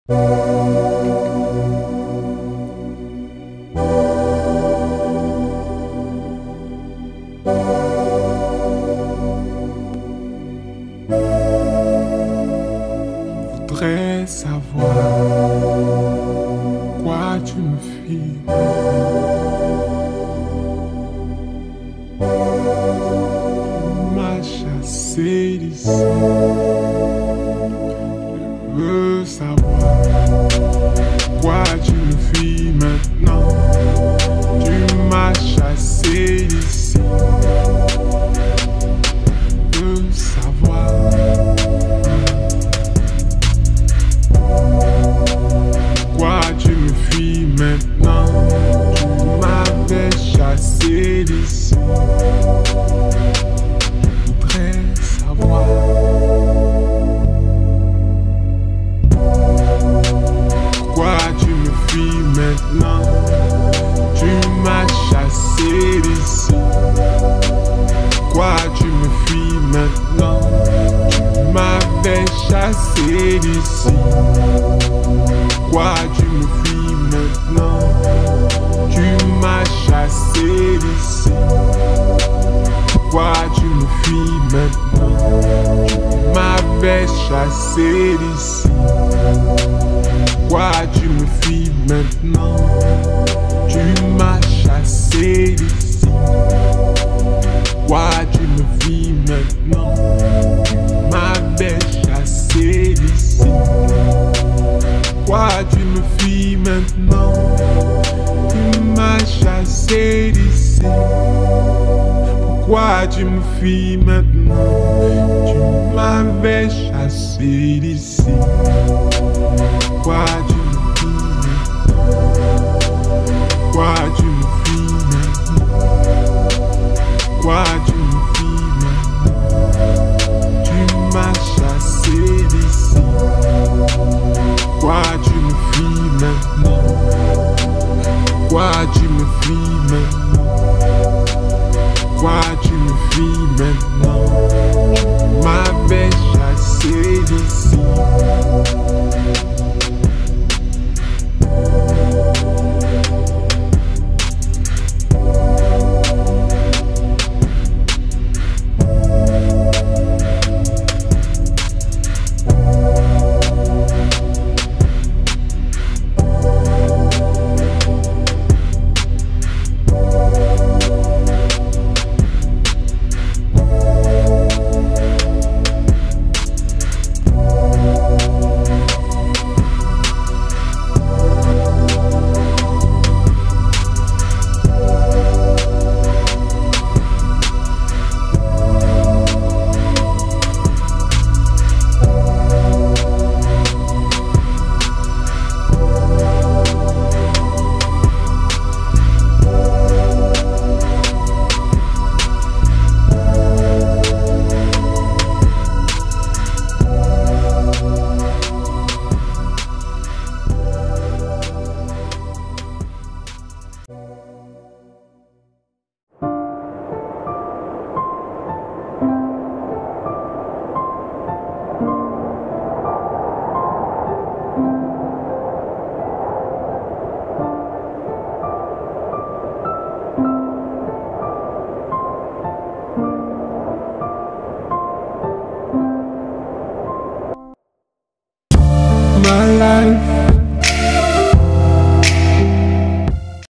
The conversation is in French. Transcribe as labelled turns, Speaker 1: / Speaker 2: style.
Speaker 1: Voudrais savoir pourquoi tu me fuis. Tu m'as chassé d'ici. Je veux savoir pourquoi tu me fuis maintenant. Tu m'as chassé d'ici. Je veux savoir pourquoi tu me fuis maintenant. Tu m'avais chassé d'ici. Je voudrais savoir pourquoi tu me fuis maintenant. Tu m'as chassé d'ici. Pourquoi tu me fuis maintenant? Tu m'avais chassé d'ici. Pourquoi tu me fuis maintenant? Tu m'as chassé d'ici. Pourquoi tu me fuis maintenant? Tu m'avais chassé d'ici. Pourquoi tu me fuis maintenant? Tu m'as chassé d'ici. Pourquoi tu me fuis maintenant? Tu m'avais chassé d'ici. Pourquoi tu me fuis maintenant? Tu m'as chassé d'ici. Pourquoi tu me fuis maintenant? Tu m'avais chassé d'ici. Pourquoi tu me fuis maintenant? Pourquoi tu me fuis maintenant? Pourquoi tu me fuis maintenant? Tu m'as chassé d'ici. Pourquoi tu me fuis maintenant? Pourquoi tu me fuis maintenant? Pourquoi tu me fuis maintenant?